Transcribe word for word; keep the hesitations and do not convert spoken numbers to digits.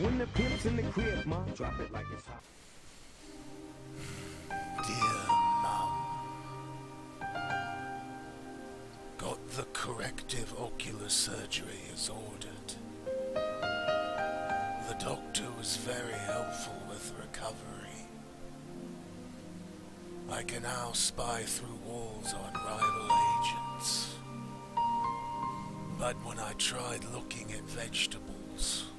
When the pimp's in the crib, ma, drop it like it's hot. Dear Mum, got the corrective ocular surgery as ordered. The doctor was very helpful with recovery. I can now spy through walls on rival agents. But when I tried looking at vegetables,